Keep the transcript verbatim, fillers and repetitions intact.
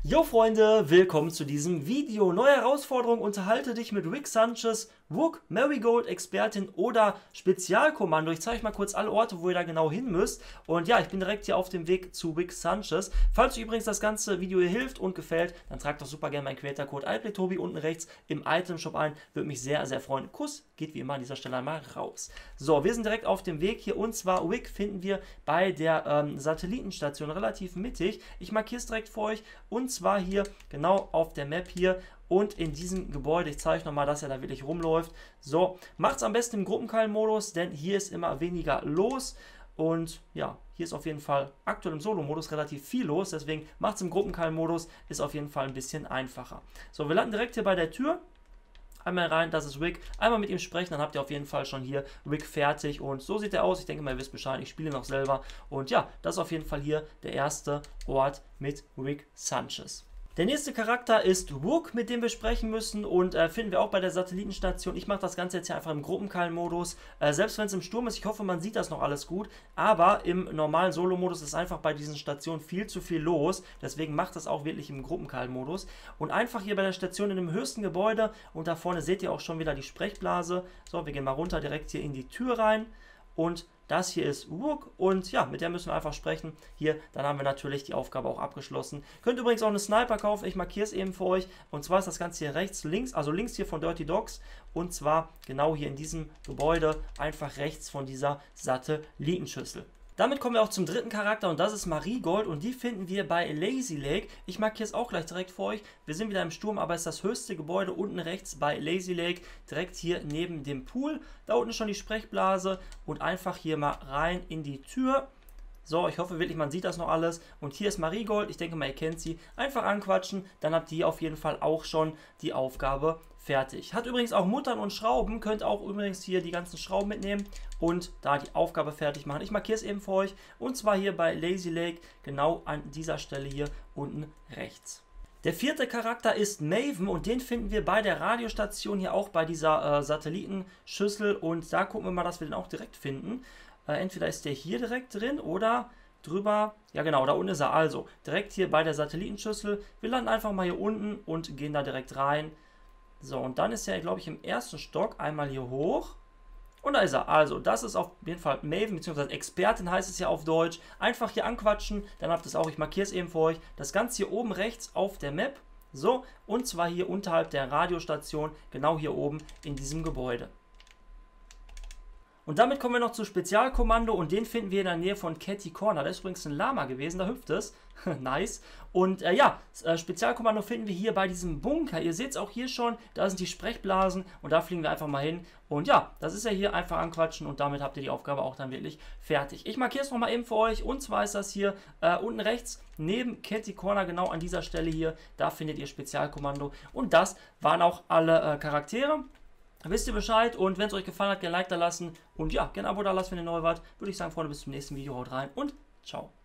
Jo Freunde, willkommen zu diesem Video. Neue Herausforderung, unterhalte dich mit Rick Sanchez, Rook, Marigold, Expertin oder Spezialkommando. Ich zeige euch mal kurz alle Orte, wo ihr da genau hin müsst. Und ja, ich bin direkt hier auf dem Weg zu Rick Sanchez. Falls euch übrigens das ganze Video hier hilft und gefällt, dann tragt doch super gerne meinen Creator-Code iPlayTobi unten rechts im Item-Shop ein. Würde mich sehr, sehr freuen. Kuss geht wie immer an dieser Stelle einmal raus. So, wir sind direkt auf dem Weg hier und zwar Rick finden wir bei der ähm, Satellitenstation relativ mittig. Ich markiere es direkt für euch und zwar hier genau auf der Map hier und in diesem Gebäude. Ich zeige euch nochmal, dass er da wirklich rumläuft. So, macht es am besten im Gruppenkall-Modus, denn hier ist immer weniger los. Und ja, hier ist auf jeden Fall aktuell im Solo-Modus relativ viel los. Deswegen macht es im Gruppenkall-Modus, ist auf jeden Fall ein bisschen einfacher. So, wir landen direkt hier bei der Tür. Einmal rein, das ist Rick. Einmal mit ihm sprechen, dann habt ihr auf jeden Fall schon hier Rick fertig. Und so sieht er aus. Ich denke mal, ihr wisst Bescheid. Ich spiele noch selber. Und ja, das ist auf jeden Fall hier der erste Ort mit Rick Sanchez. Der nächste Charakter ist Rook, mit dem wir sprechen müssen und äh, finden wir auch bei der Satellitenstation. Ich mache das Ganze jetzt hier einfach im Gruppenkall-Modus, äh, selbst wenn es im Sturm ist. Ich hoffe, man sieht das noch alles gut, aber im normalen Solo-Modus ist einfach bei diesen Stationen viel zu viel los. Deswegen macht das auch wirklich im Gruppenkall-Modus. Und einfach hier bei der Station in dem höchsten Gebäude und da vorne seht ihr auch schon wieder die Sprechblase. So, wir gehen mal runter direkt hier in die Tür rein. Und das hier ist Rook und ja, mit der müssen wir einfach sprechen. Hier, dann haben wir natürlich die Aufgabe auch abgeschlossen. Könnt übrigens auch eine Sniper kaufen, ich markiere es eben für euch. Und zwar ist das Ganze hier rechts, links, also links hier von Dirty Dogs. Und zwar genau hier in diesem Gebäude, einfach rechts von dieser Satellitenschüssel. Damit kommen wir auch zum dritten Charakter und das ist Marigold und die finden wir bei Lazy Lake. Ich markiere es auch gleich direkt für euch. Wir sind wieder im Sturm, aber es ist das höchste Gebäude unten rechts bei Lazy Lake, direkt hier neben dem Pool. Da unten ist schon die Sprechblase und einfach hier mal rein in die Tür. So, ich hoffe wirklich, man sieht das noch alles. Und hier ist Marigold, ich denke mal, ihr kennt sie. Einfach anquatschen, dann habt ihr auf jeden Fall auch schon die Aufgabe fertig. Hat übrigens auch Muttern und Schrauben, könnt auch übrigens hier die ganzen Schrauben mitnehmen und da die Aufgabe fertig machen. Ich markiere es eben für euch und zwar hier bei Lazy Lake, genau an dieser Stelle hier unten rechts. Der vierte Charakter ist Maven und den finden wir bei der Radiostation hier auch bei dieser äh, Satellitenschüssel und da gucken wir mal, dass wir den auch direkt finden. Äh, entweder ist der hier direkt drin oder drüber, ja genau, da unten ist er, also direkt hier bei der Satellitenschüssel. Wir landen einfach mal hier unten und gehen da direkt rein. So, und dann ist er, glaube ich, im ersten Stock einmal hier hoch. Und da ist er. Also, das ist auf jeden Fall Maven, beziehungsweise Expertin heißt es ja auf Deutsch. Einfach hier anquatschen, dann habt ihr es auch, ich markiere es eben für euch. Das Ganze hier oben rechts auf der Map. So, und zwar hier unterhalb der Radiostation, genau hier oben in diesem Gebäude. Und damit kommen wir noch zu Spezialkommando und den finden wir in der Nähe von Catty Corner. Da ist übrigens ein Lama gewesen, da hüpft es. Nice. Und äh, ja, äh, Spezialkommando finden wir hier bei diesem Bunker. Ihr seht es auch hier schon, da sind die Sprechblasen und da fliegen wir einfach mal hin. Und ja, das ist ja hier, einfach anquatschen und damit habt ihr die Aufgabe auch dann wirklich fertig. Ich markiere es nochmal eben für euch und zwar ist das hier äh, unten rechts neben Catty Corner, genau an dieser Stelle hier. Da findet ihr Spezialkommando und das waren auch alle äh, Charaktere. Wisst ihr Bescheid und wenn es euch gefallen hat, gerne ein Like da lassen und ja, gerne ein Abo da lassen, wenn ihr neu wart. Würde ich sagen, Freunde, bis zum nächsten Video, haut rein und ciao.